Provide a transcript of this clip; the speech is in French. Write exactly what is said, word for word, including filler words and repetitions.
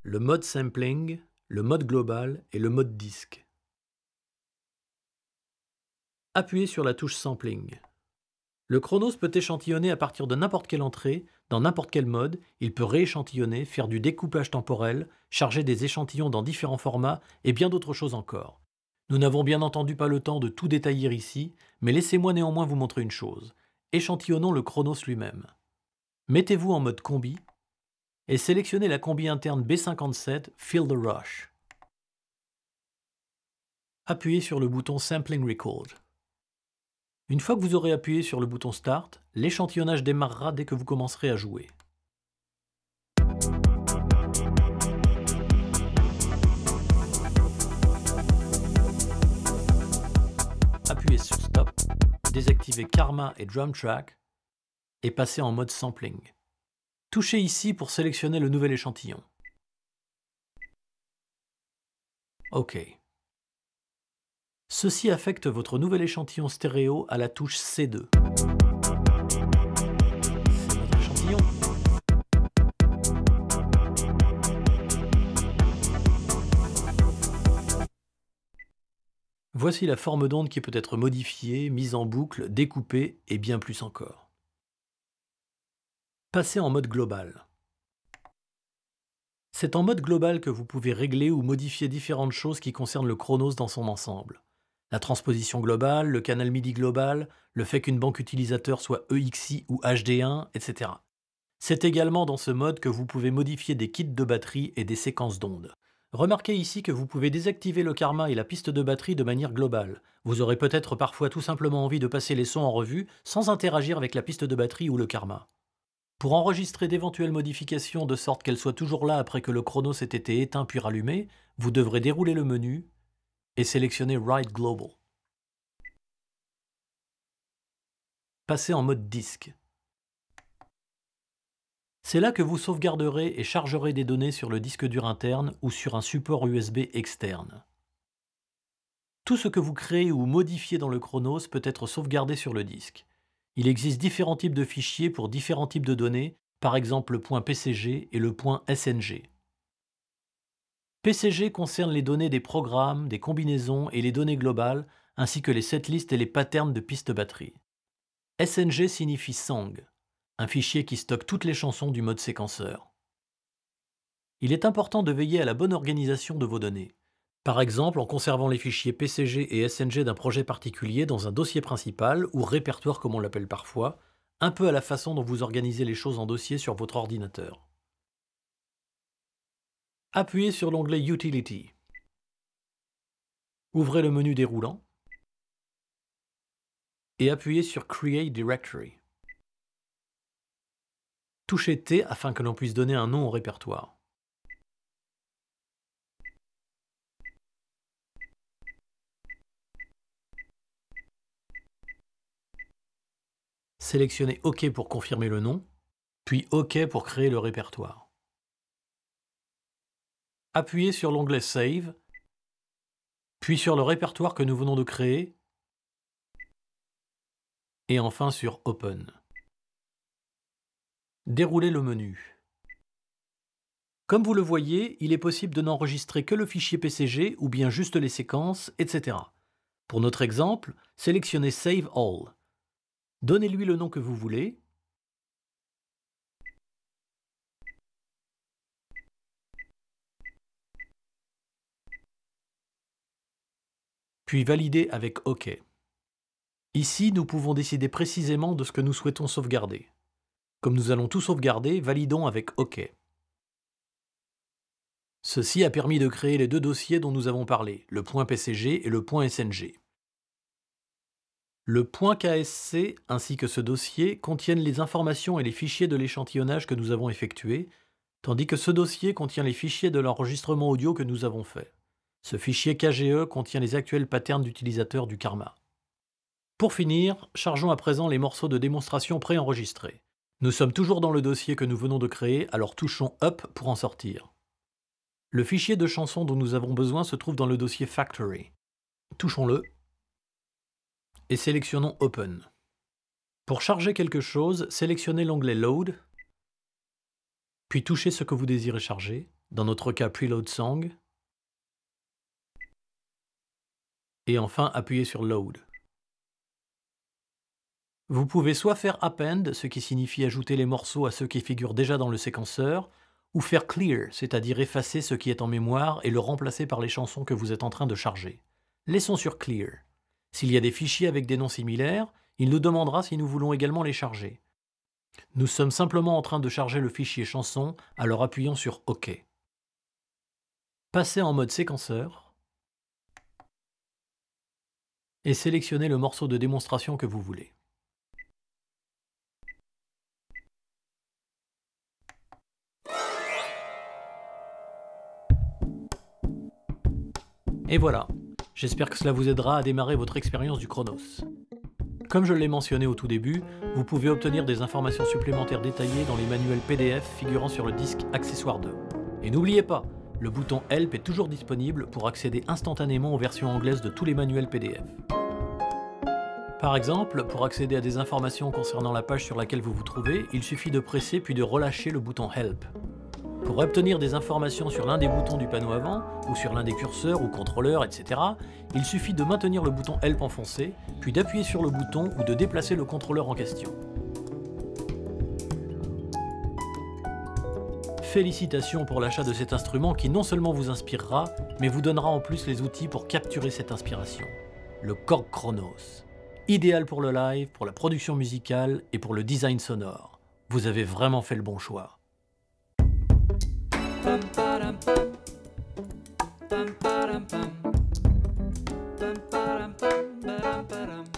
le mode sampling, le mode global et le mode disque. Appuyez sur la touche Sampling. Le Chronos peut échantillonner à partir de n'importe quelle entrée, dans n'importe quel mode, il peut rééchantillonner, faire du découpage temporel, charger des échantillons dans différents formats et bien d'autres choses encore. Nous n'avons bien entendu pas le temps de tout détailler ici, mais laissez-moi néanmoins vous montrer une chose. Échantillonnons le Chronos lui-même. Mettez-vous en mode combi et sélectionnez la combi interne B cinquante-sept Feel the Rush. Appuyez sur le bouton Sampling Record. Une fois que vous aurez appuyé sur le bouton Start, l'échantillonnage démarrera dès que vous commencerez à jouer. Appuyez sur Stop, désactivez Karma et Drum Track et passez en mode Sampling. Touchez ici pour sélectionner le nouvel échantillon. OK. Ceci affecte votre nouvel échantillon stéréo à la touche C deux. C'est notre échantillon. Voici la forme d'onde qui peut être modifiée, mise en boucle, découpée et bien plus encore. Passez en mode global. C'est en mode global que vous pouvez régler ou modifier différentes choses qui concernent le Chronos dans son ensemble. La transposition globale, le canal MIDI global, le fait qu'une banque utilisateur soit E X I ou H D un, et cetera. C'est également dans ce mode que vous pouvez modifier des kits de batterie et des séquences d'ondes. Remarquez ici que vous pouvez désactiver le karma et la piste de batterie de manière globale. Vous aurez peut-être parfois tout simplement envie de passer les sons en revue sans interagir avec la piste de batterie ou le karma. Pour enregistrer d'éventuelles modifications de sorte qu'elles soient toujours là après que le Chronos ait été éteint puis rallumé, vous devrez dérouler le menu et sélectionner Write Global. Passez en mode disque. C'est là que vous sauvegarderez et chargerez des données sur le disque dur interne ou sur un support U S B externe. Tout ce que vous créez ou modifiez dans le Chronos peut être sauvegardé sur le disque. Il existe différents types de fichiers pour différents types de données, par exemple le point P C G et le point S N G. P C G concerne les données des programmes, des combinaisons et les données globales, ainsi que les setlists et les patterns de pistes batterie. S N G signifie Song, un fichier qui stocke toutes les chansons du mode séquenceur. Il est important de veiller à la bonne organisation de vos données. Par exemple en conservant les fichiers P C G et S N G d'un projet particulier dans un dossier principal, ou répertoire comme on l'appelle parfois, un peu à la façon dont vous organisez les choses en dossier sur votre ordinateur. Appuyez sur l'onglet Utility. Ouvrez le menu déroulant et appuyez sur Create Directory. Touchez T afin que l'on puisse donner un nom au répertoire. Sélectionnez OK pour confirmer le nom, puis OK pour créer le répertoire. Appuyez sur l'onglet Save, puis sur le répertoire que nous venons de créer, et enfin sur Open. Déroulez le menu. Comme vous le voyez, il est possible de n'enregistrer que le fichier P C G ou bien juste les séquences, et cetera. Pour notre exemple, sélectionnez Save All. Donnez-lui le nom que vous voulez. Puis validez avec OK. Ici, nous pouvons décider précisément de ce que nous souhaitons sauvegarder. Comme nous allons tout sauvegarder, validons avec OK. Ceci a permis de créer les deux dossiers dont nous avons parlé, le point P C G et le point S N G. Le point K S C ainsi que ce dossier contiennent les informations et les fichiers de l'échantillonnage que nous avons effectué, tandis que ce dossier contient les fichiers de l'enregistrement audio que nous avons fait. Ce fichier K G E contient les actuels patterns d'utilisateurs du karma. Pour finir, chargeons à présent les morceaux de démonstration préenregistrés. Nous sommes toujours dans le dossier que nous venons de créer, alors touchons Up pour en sortir. Le fichier de chansons dont nous avons besoin se trouve dans le dossier Factory. Touchons-le et sélectionnons Open. Pour charger quelque chose, sélectionnez l'onglet Load, puis touchez ce que vous désirez charger, dans notre cas Preload Song, et enfin appuyer sur Load. Vous pouvez soit faire Append, ce qui signifie ajouter les morceaux à ceux qui figurent déjà dans le séquenceur, ou faire Clear, c'est-à-dire effacer ce qui est en mémoire et le remplacer par les chansons que vous êtes en train de charger. Laissons sur Clear. S'il y a des fichiers avec des noms similaires, il nous demandera si nous voulons également les charger. Nous sommes simplement en train de charger le fichier chanson, alors appuyons sur OK. Passez en mode séquenceur et sélectionnez le morceau de démonstration que vous voulez. Et voilà, j'espère que cela vous aidera à démarrer votre expérience du Chronos. Comme je l'ai mentionné au tout début, vous pouvez obtenir des informations supplémentaires détaillées dans les manuels P D F figurant sur le disque Accessoire deux. Et n'oubliez pas, le bouton Help est toujours disponible pour accéder instantanément aux versions anglaises de tous les manuels P D F. Par exemple, pour accéder à des informations concernant la page sur laquelle vous vous trouvez, il suffit de presser puis de relâcher le bouton Help. Pour obtenir des informations sur l'un des boutons du panneau avant, ou sur l'un des curseurs ou contrôleurs, et cetera, il suffit de maintenir le bouton Help enfoncé, puis d'appuyer sur le bouton ou de déplacer le contrôleur en question. Félicitations pour l'achat de cet instrument qui non seulement vous inspirera, mais vous donnera en plus les outils pour capturer cette inspiration. Le Korg Chronos. Idéal pour le live, pour la production musicale et pour le design sonore. Vous avez vraiment fait le bon choix. Pam param pam, pam param pam, pam param pam, param param.